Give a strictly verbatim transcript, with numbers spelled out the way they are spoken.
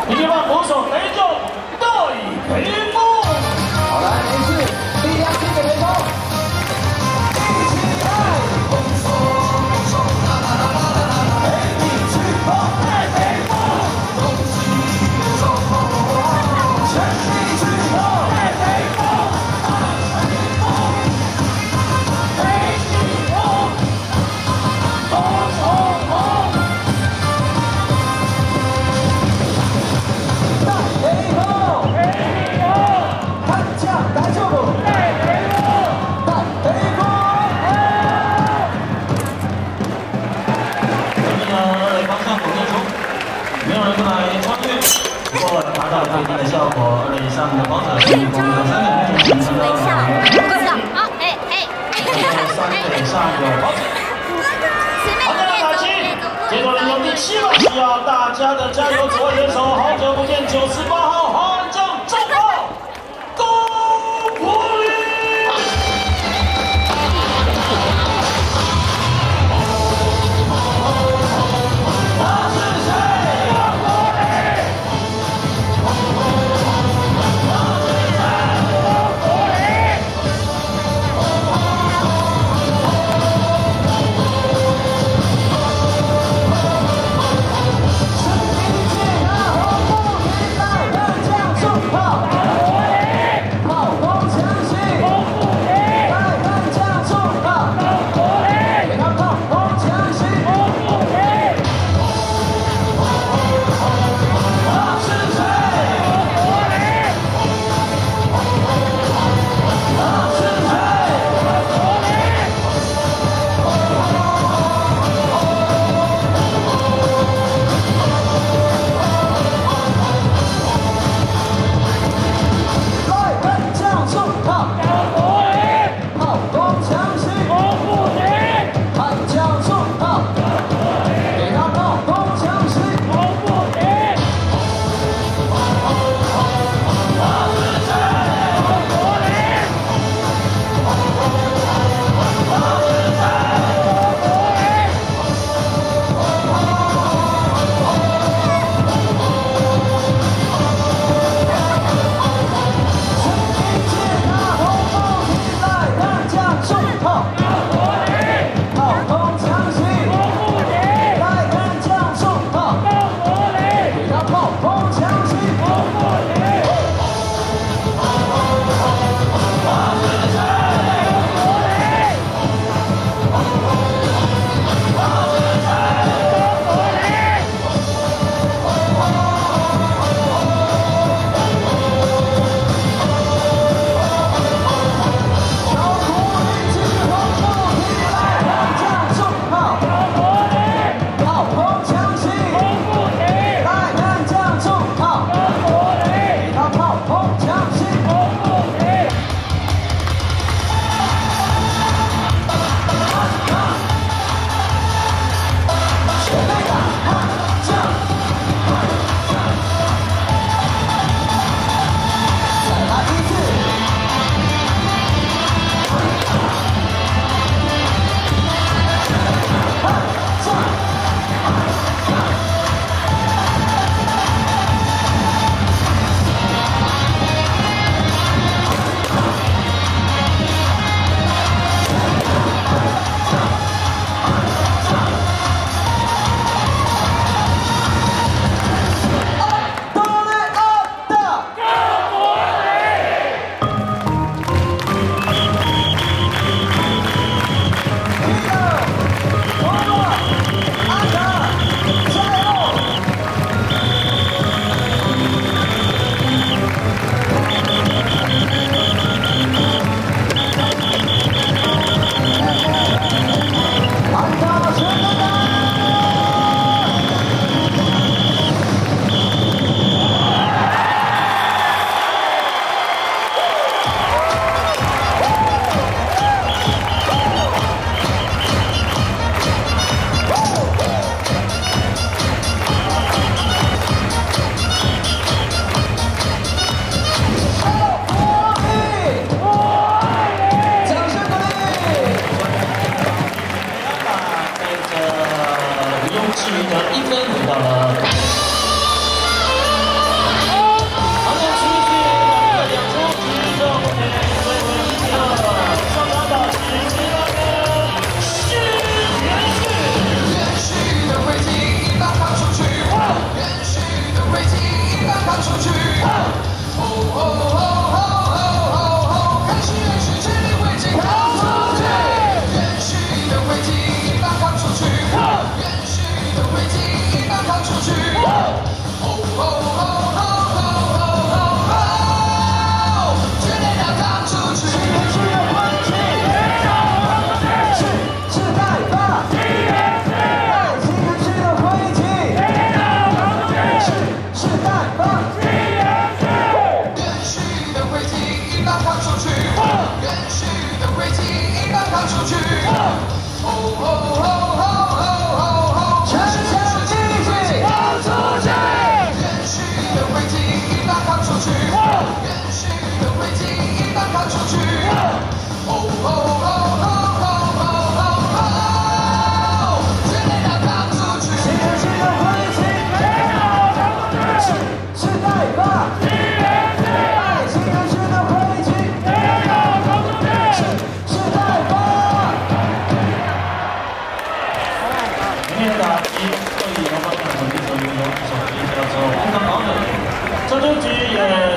一定要国手雷总戴培峰。好，来，没事，力量给给培峰。一起来，丰收丰收，啦啦啦啦啦啦，陪你去跑，戴培峰。恭喜恭喜，全力去跑，戴培峰。戴培峰，陪你跑，跑跑跑。 没有人不来超越，不过达到最低的效果。二以上的跑者可以通过三个步骤成功。 好，哎哎， 三个以上有跑者。好的，打七，接着轮到第七了，需要大家的加油！左右手，好久不见，九十八号韩正重炮，高柏林。 去一对摇方向手机手机手机叫做红灯黄灯，这就局也。